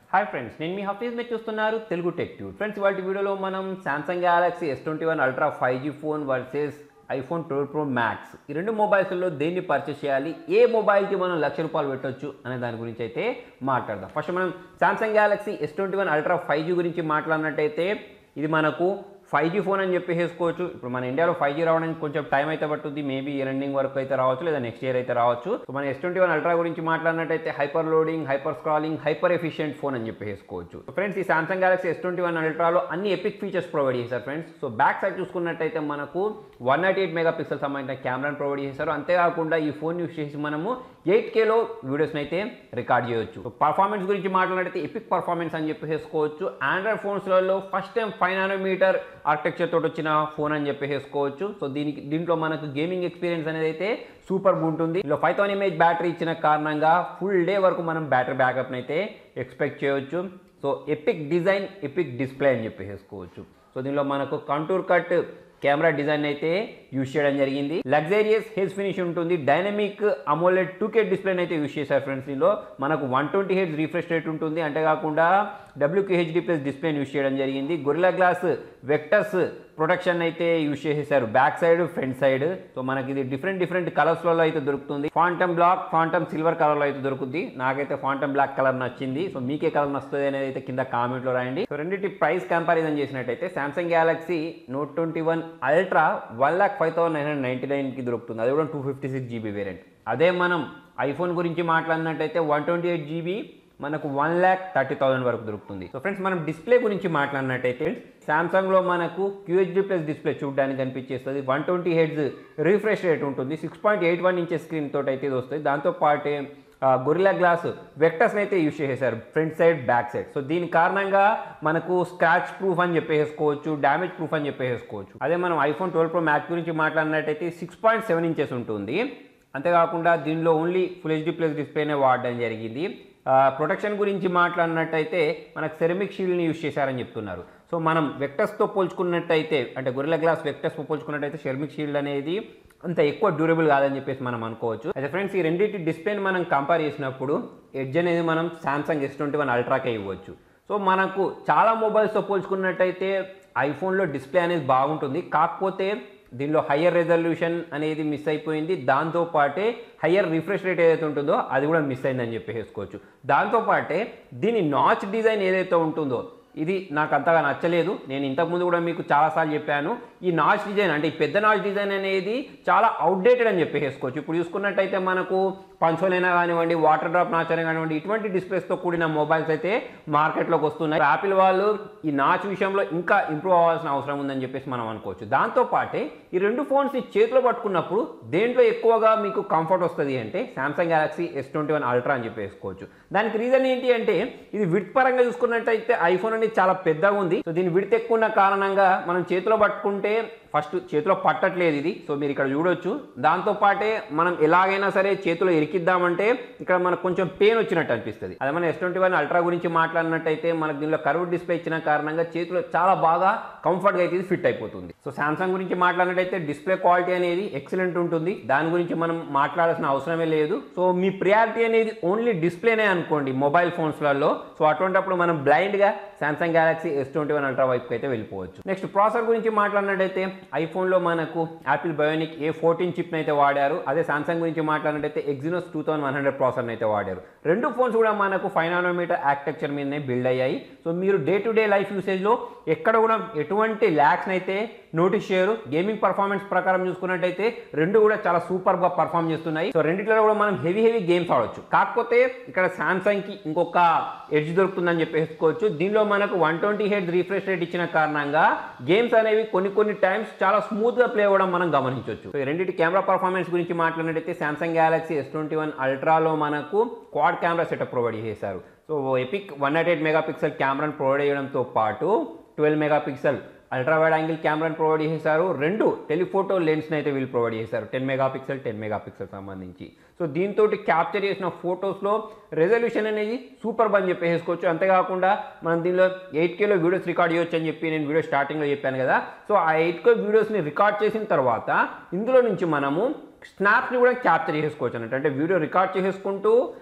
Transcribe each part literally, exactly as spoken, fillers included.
Hi friends, నేను మీ హఫీజ్ మీరు చూస్తున్నారు తెలుగు టెక్ ట్యూబ్. ఫ్రెండ్స్, ఇవాళ వీడియోలో మనం Samsung Galaxy S twenty one ultra five G phone versus iPhone twelve pro Max ఈ రెండు మొబైల్స్లో దేన్ని పర్చేస్ చేయాలి, ఏ మొబైల్కి మనం లక్ష రూపాయలు పెట్టొచ్చు అనే దాని గురించి అయితే మాట్లాడదాం. ఫస్ట్ మనం Samsung Galaxy S twenty one ultra five G గురించి మాట్లాడినట్టయితే ఇది మనకు ఫైవ్ జీ ఫోన్ అని చెప్పేసుకోవచ్చు. ఇప్పుడు మన ఇండియాలో ఫైవ్ జీ రావడానికి కొంచెం టైం అయితే పట్టుద్ది. మేబీ ఇయర్ ఎండింగ్ వరకు అయితే రావచ్చు, లేదా నెక్స్ట్ ఇయర్ అయితే రావచ్చు. సో మన ఎస్ ట్వంటీ వన్ అల్ట్రా గురించి మాట్లాడినట్టయితే hyper loading, hyper scrolling, hyper efficient phone అని చెప్పేసుకోవచ్చు. ఫ్రెండ్స్, ఈ Samsung Galaxy S twenty one అల్ట్రాలో అన్ని ఎపిక్ ఫీచర్స్ ప్రొవైడ్ చేశారు ఫ్రెండ్స్. సో బ్యాక్ సైడ్ చూసుకున్నట్టయితే మనకు one nought eight mega pixel సంబంధించిన కెమెరాను ప్రొవైడ్ చేశారు. అంతేకాకుండా ఈ ఫోన్ యూస్ చేసి మనము ఎయిట్ కేలో వీడియోస్ని అయితే రికార్డ్ చేయొచ్చు. పర్ఫార్మెన్స్ గురించి మాట్లాడితే ఎపిక్ పర్ఫార్మెన్స్ అని చెప్పేసుకోవచ్చు. ఆండ్రాయిడ్ ఫోన్స్లలో first time five nanometer architecture తోటి వచ్చిన ఫోన్ అని చెప్పేసుకోవచ్చు. సో దీనికి దీంట్లో మనకు గేమింగ్ ఎక్స్పీరియన్స్ అనేది అయితే సూపర్ ఉంటుంది. ఇందులో ఫైవ్ థౌసండ్ ఎంఏహెచ్ బ్యాటరీ ఇచ్చిన కారణంగా ఫుల్ డే వరకు మనం బ్యాటరీ బ్యాకప్ని అయితే ఎక్స్పెక్ట్ చేయొచ్చు. So epic design, epic display అని చెప్పేసుకోవచ్చు. సో దీనిలో మనకు కంటూర్ కట్ కెమెరా డిజైన్ అయితే యూజ్ చేయడం జరిగింది. లగ్జరియస్ హెడ్స్ ఫినిష్ ఉంటుంది. డైనమిక్ అమోలెడ్ టూ కే డిస్ప్లేని అయితే యూజ్ చేశారు ఫ్రెండ్స్. దీనిలో మనకు one twenty hertz refresh rate ఉంటుంది. అంతేకాకుండా డబ్ల్యూక్యూహెచ్డి ప్లస్ డిస్ప్లేని యూజ్ చేయడం జరిగింది. గొరిల్లా గ్లాస్ వెక్టర్స్ ప్రొటెక్షన్ అయితే యూజ్ చేసేసారు back side, front side. So మనకి ఇది డిఫరెంట్ డిఫరెంట్ కలర్స్లలో అయితే దొరుకుతుంది. ఫాంటమ్ బ్లాక్, ఫాంటమ్ సిల్వర్ కలర్లో అయితే దొరుకుతుంది. నాకైతే ఫాంటమ్ బ్లాక్ కలర్ నచ్చింది. సో మీకే కలర్ నచ్చుతుంది అనేది అయితే కింద కామెంట్లో రాయండి. సో రెండింటి ప్రైస్ కంపారిజన్ చేసినట్టయితే Samsung Galaxy Note twenty one Ultra one lakh five thousand nine hundred ninety నైన్కి దొరుకుతుంది. అది కూడా two fifty six GB variant. అదే మనం ఐఫోన్ గురించి మాట్లాడినట్టయితే వన్ ట్వంటీ ఎయిట్ జీబీ మనకు వన్ ల్యాక్ థర్టీ థౌసండ్ వరకు దొరుకుతుంది. సో ఫ్రెండ్స్, మనం డిస్ప్లే గురించి మాట్లాడినట్టయితే సామ్సంగ్లో మనకు క్యూహెచ్డి ప్లస్ డిస్ప్లే చూడడానికి కనిపించేస్తుంది. One twenty hertz refresh rate ఉంటుంది. Six point eight one inches screen తోటి అయితే ఇది వస్తుంది. దాంతోపాటే గొరిల్లా గ్లాస్ వెక్టర్స్ని అయితే యూజ్ చేసేసారు front side, back side. So దీని కారణంగా మనకు స్క్రాచ్ ప్రూఫ్ అని చెప్పేసుకోవచ్చు, డ్యామేజ్ ప్రూఫ్ అని చెప్పేసుకోవచ్చు. అదే మనం ఐఫోన్ ట్వెల్వ్ ప్రో మ్యాక్స్ గురించి మాట్లాడినట్టయితే సిక్స్ పాయింట్ సెవెన్ ఇంచెస్ ఉంటుంది. అంతేకాకుండా దీనిలో ఓన్లీ ఫుల్ హెచ్డి ప్లస్ డిస్ప్లేనే వాడడం జరిగింది. ప్రొటెక్షన్ గురించి మాట్లాడినట్టయితే మనకు సెరమిక్ షీల్డ్ని యూజ్ చేశారని చెప్తున్నారు. సో మనం వెక్టర్స్తో పోల్చుకున్నట్టయితే, అంటే గొరిల్లా గ్లాస్ వెక్టర్స్తో పోల్చుకున్నట్టయితే సెరమిక్ షీల్డ్ అనేది అంత ఎక్కువ డ్యూరబుల్ కాదని చెప్పేసి మనం అనుకోవచ్చు. అయితే ఫ్రెండ్స్, ఈ రెండింటి డిస్ప్లేని మనం కంపేర్ చేసినప్పుడు ఎడ్జ్ అనేది మనం సామ్సంగ్ ఎస్ ట్వంటీ వన్ అల్ట్రాకే ఇవ్వచ్చు. సో మనకు చాలా మొబైల్స్తో పోల్చుకున్నట్టయితే ఐఫోన్లో డిస్ప్లే అనేది బాగుంటుంది. కాకపోతే దీనిలో హయ్యర్ రెజల్యూషన్ అనేది మిస్ అయిపోయింది. దాంతోపాటే హయ్యర్ రిఫ్రెష్ రేట్ ఏదైతే ఉంటుందో అది కూడా మిస్ అయిందని చెప్పేసుకోవచ్చు. దాంతోపాటే దీని నాచ్ డిజైన్ ఏదైతే ఉంటుందో ఇది నాకు అంతగా నచ్చలేదు. నేను ఇంతకుముందు కూడా మీకు చాలాసార్లు చెప్పాను, ఈ నాచ్ డిజైన్ అంటే ఈ పెద్ద నాచ్ డిజైన్ అనేది చాలా అవుట్డేటెడ్ అని చెప్పేసుకోవచ్చు. ఇప్పుడు చూసుకున్నట్టయితే మనకు పంచోల్ అయినా కానివ్వండి, వాటర్ డ్రాప్ నాచ్ అయినా కానివ్వండి, ఇటువంటి డిస్ప్లేస్తో కూడిన మొబైల్స్ అయితే మార్కెట్లోకి వస్తున్నాయి. యాపిల్ వాళ్ళు ఈ నాచ్ విషయంలో ఇంకా ఇంప్రూవ్ అవ్వాల్సిన అవసరం ఉందని చెప్పేసి మనం అనుకోవచ్చు. దాంతోపాటే ఈ రెండు ఫోన్స్ని చేతిలో పట్టుకున్నప్పుడు దేంట్లో ఎక్కువగా మీకు కంఫర్ట్ వస్తుంది అంటే Samsung Galaxy S twenty one ultra అని చెప్పేసుకోవచ్చు. దానికి రీజన్ ఏంటి అంటే ఇది విడ్త్ పరంగా చూసుకున్నట్టయితే ఐఫోన్ అనేది చాలా పెద్దగా ఉంది. సో దీని విడ్త్ ఎక్కువ ఉన్న కారణంగా మనం చేతిలో పట్టుకుంటే ఫస్ట్ చేతిలో పట్టట్లేదు ఇది. సో మీరు ఇక్కడ చూడొచ్చు. దాంతోపాటే మనం ఎలాగైనా సరే చేతిలో ఇరికిద్దామంటే ఇక్కడ మనకు కొంచెం పెయిన్ వచ్చినట్టు అనిపిస్తుంది. అదే మన ఎస్ ట్వంటీ వన్ అల్ట్రా గురించి మాట్లాడినట్టయితే మనకు దీనిలో కర్వ్ డిస్ప్లే ఇచ్చిన కారణంగా చేతిలో చాలా బాగా కంఫర్ట్గా అయితే ఇది ఫిట్ అయిపోతుంది. సో సామ్సంగ్ గురించి మాట్లాడినట్టయితే డిస్ప్లే క్వాలిటీ అనేది ఎక్సలెంట్ ఉంటుంది. దాని గురించి మనం మాట్లాడాల్సిన అవసరమే లేదు. సో మీ ప్రియారిటీ అనేది ఓన్లీ డిస్ప్లేనే అనుకోండి మొబైల్ ఫోన్స్లలో. సో అటువంటిప్పుడు మనం బ్లైండ్గా Samsung Galaxy S twenty one Ultra వైపుకి అయితే వెళ్ళిపోవచ్చు. నెక్స్ట్ ప్రాసెసర్ గురించి మాట్లాడినట్టయితే ఐఫోన్లో మనకు యాపిల్ బయోనిక్ ఏ ఫోర్టీన్ చిప్ని అయితే వాడారు. అదే సామ్సంగ్ గురించి మాట్లాడినట్టయితే Exynos two thousand one hundred ప్రాసెసర్ని అయితే వాడారు. రెండు ఫోన్స్ కూడా మనకు ఫైవ్ నానోమీటర్ ఆర్కిటెక్చర్ మీదనే బిల్డ్ అయ్యాయి. సో మీరు డే టు డే లైఫ్ యూసేజ్లో ఎక్కడ కూడా ఎటువంటి ల్యాగ్స్ని అయితే నోటీస్ చేయరు. గేమింగ్ పర్ఫార్మెన్స్ ప్రకారం చూసుకున్నట్టయితే రెండు కూడా చాలా సూపర్గా పర్ఫామ్ చేస్తున్నాయి. సో రెండిట్లో కూడా మనం హెవీ హెవీ గేమ్స్ ఆడవచ్చు. కాకపోతే ఇక్కడ సామ్సంగ్కి ఇంకొక ఎడ్జ్ దొరుకుతుందని చెప్పేసుకోవచ్చు. దీనిలో మనకు one twenty hertz refresh rate ఇచ్చిన కారణంగా గేమ్స్ అనేవి కొన్ని కొన్ని టైమ్స్ చాలా స్మూత్గా ప్లే అవ్వడం మనం గమనించవచ్చు. సో రెండింటి కెమెరా పర్ఫార్మెన్స్ గురించి మాట్లాడినట్టయితే Samsung Galaxy S twenty one అల్ట్రాలో మనకు క్వాడ్ కెమెరా సెటప్ ప్రొవైడ్ చేశారు. So epic one nought eight mega pixel కెమెరాను ప్రొవైడ్ చేయడంతో పాటు twelve mega pixel ultra wide angle కెమెరాను ప్రొవైడ్ చేశారు. రెండు టెలిఫోటో లెన్స్ని అయితే వీళ్ళు ప్రొవైడ్ చేశారు, ten mega pixel ten mega pixel సంబంధించి. సో దీంతో క్యాప్చర్ చేసిన ఫొటోస్లో రెజల్యూషన్ అనేది సూపర్ అని చెప్పేసుకోవచ్చు. అంతేకాకుండా మనం దీనిలో ఎయిట్ కేలో వీడియోస్ రికార్డ్ చేయొచ్చు అని చెప్పి నేను వీడియో స్టార్టింగ్లో చెప్పాను కదా. సో ఆ ఎయిట్ కే వీడియోస్ని రికార్డ్ చేసిన తర్వాత ఇందులో నుంచి మనము స్నాప్స్ని కూడా క్యాప్చర్ చేసుకోవచ్చు అన్నట్టు. అంటే వీడియో రికార్డ్ చేసుకుంటూ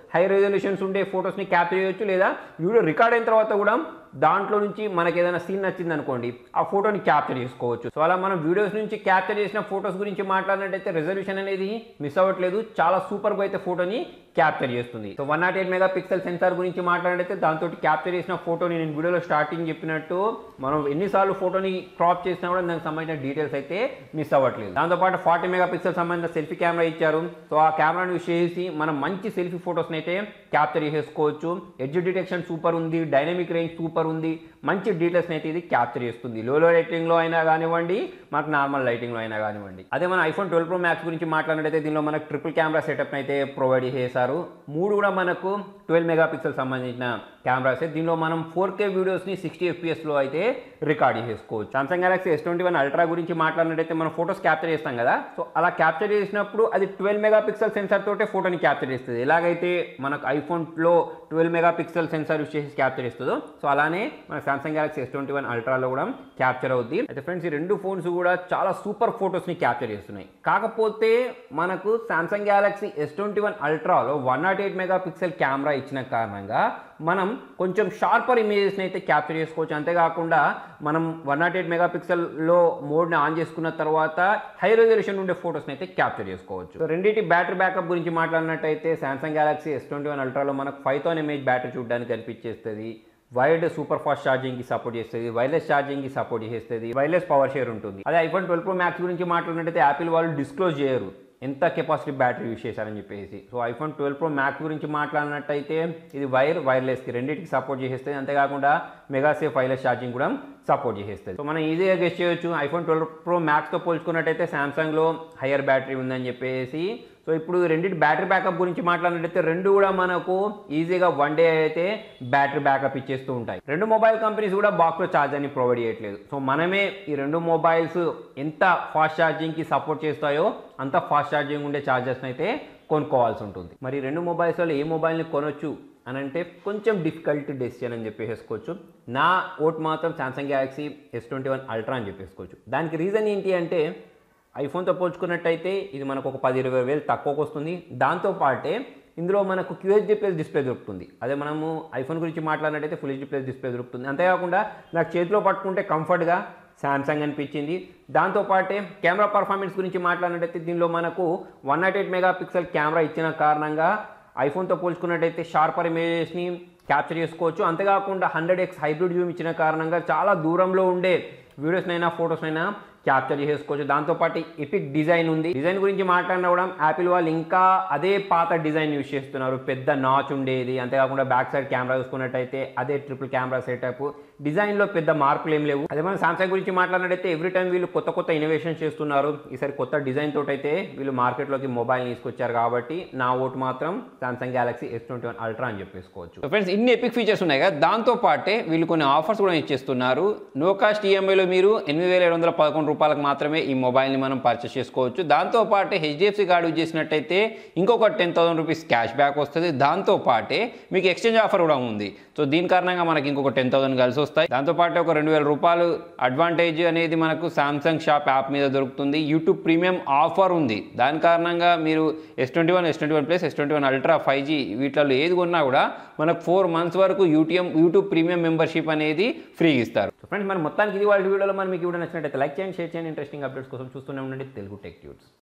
హై రెజల్యూషన్స్ ఉండే ఫొటోస్ని క్యాప్చర్ చేయొచ్చు, లేదా వీడియో రికార్డ్ అయిన తర్వాత కూడా దాంట్లో నుంచి మనకి ఏదైనా సీన్ నచ్చింది అనుకోండి ఆ ఫోటోని క్యాప్చర్ చేసుకోవచ్చు. సో అలా మనం వీడియోస్ నుంచి క్యాప్చర్ చేసిన ఫొటోస్ గురించి మాట్లాడినట్టయితే రెజల్యూషన్ అనేది మిస్ అవ్వట్లేదు, చాలా సూపర్గా అయితే ఫోటోని క్యాప్చర్ చేస్తుంది. So one nought eight mega pixel sensor గురించి మాట్లాడితే దాంతో క్యాప్చర్ చేసిన ఫోటోని నేను వీడియోలో స్టార్టింగ్ చెప్పినట్టు మనం ఎన్నిసార్లు ఫోటోని క్రాప్ చేసినా కూడా దానికి సంబంధించిన డీటెయిల్స్ అయితే మిస్ అవ్వట్లేదు. దాంతోపాటు ఫార్టీ మెగా పిక్సెల్ సంబంధించిన సెల్ఫీ కెమెరా ఇచ్చారు. సో ఆ కెమెరాను యూస్ చేసి మనం మంచి సెల్ఫీ ఫొటోస్ని అయితే క్యాప్చర్ చేసేసుకోవచ్చు. ఎడ్జ్ డిటెక్షన్ సూపర్ ఉంది, డైనమిక్ రేంజ్ సూపర్ ఉంది, మంచి డీటెయిల్స్ని అయితే ఇది క్యాప్చర్ చేస్తుంది. లో లో లైటింగ్లో అయినా కానివ్వండి, మనకు నార్మల్ లైటింగ్లో అయినా కానివ్వండి. అదే మన ఐఫోన్ ట్వెల్వ్ ప్రో మ్యాక్స్ గురించి మాట్లాడినట్టయితే దీనిలో మనకు ట్రిపుల్ కెమెరా సెటప్ అయితే ప్రొవైడ్ చేశారు. మూడు కూడా మనకు ట్వెల్వ్ మెగా పిక్సెల్ సంబంధించిన కెమెరాస్. దీనిలో మనం ఫోర్ కే వీడియోస్ని సిక్స్టీ ఎఫ్పిఎస్లో అయితే రికార్డ్ చేసుకోవచ్చు. Samsung Galaxy S twenty one Ultra గురించి మాట్లాడినట్టయితే మనం ఫోటోస్ క్యాప్చర్ చేస్తాం కదా, సో అలా క్యాప్చర్ చేసినప్పుడు అది ట్వెల్వ్ మెగా పిక్సెల్ సెన్సార్ తోటే ఫోటోని క్యాప్చర్ చేస్తుంది. ఎలాగైతే మనకు ఐఫోన్లో twelve mega pixel sensor use చేసి క్యాప్చర్ చేస్తుందో సో అలానే మన Samsung Galaxy S twenty one అల్ట్రాలో కూడా క్యాప్చర్ అవుద్ది. అయితే ఫ్రెండ్స్ ఈ రెండు ఫోన్స్ కూడా చాలా సూపర్ ఫొటోస్ని క్యాప్చర్ చేస్తున్నాయి. కాకపోతే మనకు Samsung Galaxy S twenty one అల్ట్రాలో one nought eight mega pixel camera ఇచ్చిన కారణంగా మనం కొంచెం షార్పర్ ఇమేజెస్ని అయితే క్యాప్చర్ చేసుకోవచ్చు. అంతేకాకుండా మనం వన్ నాట్ ఎయిట్ మెగా పిక్సెల్లో మోడ్ని ఆన్ చేసుకున్న తర్వాత హై రెజల్యూషన్ ఉండే ఫోటోస్ని అయితే క్యాప్చర్ చేసుకోవచ్చు. సో రెండింటి బ్యాటరీ బ్యాకప్ గురించి మాట్లాడినట్టయితే Samsung Galaxy S twenty one అల్ట్రాలో మనకు ఫైవ్ థౌసండ్ ఎంఏహెచ్ బ్యాటరీ చూడడానికి కనిపించేస్తుంది. వైర్డ్ సూపర్ ఫాస్ట్ ఛార్జింగ్కి సపోర్ట్ చేస్తుంది, వైర్లెస్ ఛార్జింగ్కి సపోర్ట్ చేస్తుంది, వైర్లెస్ పవర్ షేర్ ఉంటుంది. అదే ఐఫోన్ ట్వెల్వ్ ప్రో మ్యాక్స్ గురించి మాట్లాడినట్టయితే యాపిల్ వాళ్ళు డిస్క్లోజ్ చేయరు ఎంత కెపాసిటీ బ్యాటరీ యూస్ చేశారని చెప్పేసి. So iPhone twelve pro max గురించి మాట్లాడినట్టయితే ఇది వైర్ వైర్లెస్కి రెండింటికి సపోర్ట్ చేసేస్తుంది. అంతేకాకుండా మెగాసేఫ్ వైర్లెస్ ఛార్జింగ్ కూడా సపోర్ట్ చేసేస్తుంది. సో మనం ఈజీగా గెస్ చేయొచ్చు ఐఫోన్ ట్వెల్వ్ ప్రో మ్యాక్స్తో పోల్చుకున్నట్టయితే సామ్సంగ్లో హయ్యర్ బ్యాటరీ ఉందని చెప్పేసి. సో ఇప్పుడు రెండింటి బ్యాటరీ బ్యాకప్ గురించి మాట్లాడినట్టయితే రెండు కూడా మనకు ఈజీగా వన్ డే అయితే బ్యాటరీ బ్యాకప్ ఇచ్చేస్తూ ఉంటాయి. రెండు మొబైల్ కంపెనీస్ కూడా బాక్స్లో ఛార్జర్ని ప్రొవైడ్ చేయట్లేదు. సో మనమే ఈ రెండు మొబైల్స్ ఎంత ఫాస్ట్ ఛార్జింగ్కి సపోర్ట్ చేస్తాయో అంత ఫాస్ట్ ఛార్జింగ్ ఉండే ఛార్జర్స్ని అయితే కొనుక్కోవాల్సి ఉంటుంది. మరి రెండు మొబైల్స్లో ఏ మొబైల్ని కొనొచ్చు అని అంటే కొంచెం డిఫికల్ట్ డెసిషన్ అని చెప్పేసుకోవచ్చు. నా ఓట్ మాత్రం Samsung Galaxy S twenty one ultra అని చెప్పేసుకోవచ్చు. దానికి రీజన్ ఏంటి అంటే ఐఫోన్తో పోల్చుకున్నట్టయితే ఇది మనకు ఒక పది ఇరవై వేలు తక్కువకు వస్తుంది. దాంతోపాటే ఇందులో మనకు క్యూహెచ్డి ప్లస్ డిస్ప్లే దొరుకుతుంది. అదే మనము ఐఫోన్ గురించి మాట్లాడినట్టయితే ఫుల్ హెచ్డి ప్లస్ డిస్ప్లే దొరుకుతుంది. అంతేకాకుండా నాకు చేతిలో పట్టుకుంటే కంఫర్ట్గా సామ్సంగ్ అనిపించింది. దాంతోపాటే కెమెరా పర్ఫార్మెన్స్ గురించి మాట్లాడినట్టయితే దీనిలో మనకు one nought eight mega pixel camera ఇచ్చిన కారణంగా ఐఫోన్తో పోల్చుకున్నట్టయితే షార్పర్ ఇమేజెస్ని క్యాప్చర్ చేసుకోవచ్చు. అంతేకాకుండా హండ్రెడ్ ఎక్స్ హైబ్రిడ్ జూమ్ ఇచ్చిన కారణంగా చాలా దూరంలో ఉండే వీడియోస్నైనా ఫొటోస్నైనా క్యాప్చర్ చేసుకోవచ్చు. దాంతోపాటు ఎపిక్ డిజైన్ ఉంది. డిజైన్ గురించి మాట్లాడినా కూడా యాపిల్ వాళ్ళు ఇంకా అదే పాత డిజైన్ యూస్ చేస్తున్నారు. పెద్ద నాచ్ ఉండేది. అంతేకాకుండా బ్యాక్ సైడ్ కెమెరా చూసుకున్నట్టయితే అదే ట్రిపుల్ కెమెరా సెటప్. డిజైన్లో పెద్ద మార్పులు ఏం లేవు. అదే మనం సామ్సంగ్ గురించి మాట్లాడినట్టయితే ఎవ్రీ టైం వీళ్ళు కొత్త కొత్త ఇన్నోవేషన్ చేస్తున్నారు. ఈసారి కొత్త డిజైన్ తోటి అయితే వీళ్ళు మార్కెట్లోకి మొబైల్ తీసుకొచ్చారు. కాబట్టి నా ఓటు మాత్రం Samsung Galaxy S twenty one ultra అని చెప్పేసుకోవచ్చు. ఫ్రెండ్స్ ఇన్ని ఎపిక్ ఫీచర్స్ ఉన్నాయి కదా, దాంతో పాటే వీళ్ళు కొన్ని ఆఫర్స్ కూడా ఇచ్చేస్తున్నారు. నో కాస్ట్ ఈఎంఐలో మీరు ఎనిమిది వేల ఏడు వందల పదకొండు రూపాయలకు మాత్రమే ఈ మొబైల్ని మనం పర్చేస్ చేసుకోవచ్చు. దాంతోపాటే హెచ్డిఎఫ్సి కార్డు యూజ్ చేసినట్టయితే ఇంకొక ten thousand rupees cash back వస్తుంది. దాంతోపాటే మీకు ఎక్స్చేంజ్ ఆఫర్ కూడా ఉంది. సో దీని కారణంగా మనకి ఇంకొక టెన్ థౌసండ్ కలిసి వస్తాయి. దాంతోపాటు ఒక రెండు వేల రూపాయలు అడ్వాంటేజ్ అనేది మనకు సామ్సంగ్ షాప్ యాప్ మీద దొరుకుతుంది. యూట్యూబ్ ప్రీమియం ఆఫర్ ఉంది. దాని కారణంగా మీరు S twenty one S twenty one plus S twenty one ultra five G వీటిలో ఏది కొన్నా కూడా మనకు ఫోర్ మంత్స్ వరకు యూట్యూబ్ యూట్యూబ్ ప్రీమియం మెంబర్షిప్ అనేది ఫ్రీ ఇస్తారు. ఫ్రెండ్స్ మరి మొత్తానికి ఇది వాళ్ళ వీడియోలో మనం మీకు వీడియో నచ్చినట్టయితే లైక్ చేయండి, షేర్ చేయండి. ఇంట్రెస్టింగ్ అప్డేట్స్ కోసం చూస్తూనే ఉండండి తెలుగు టెక్ ట్యూట్స్.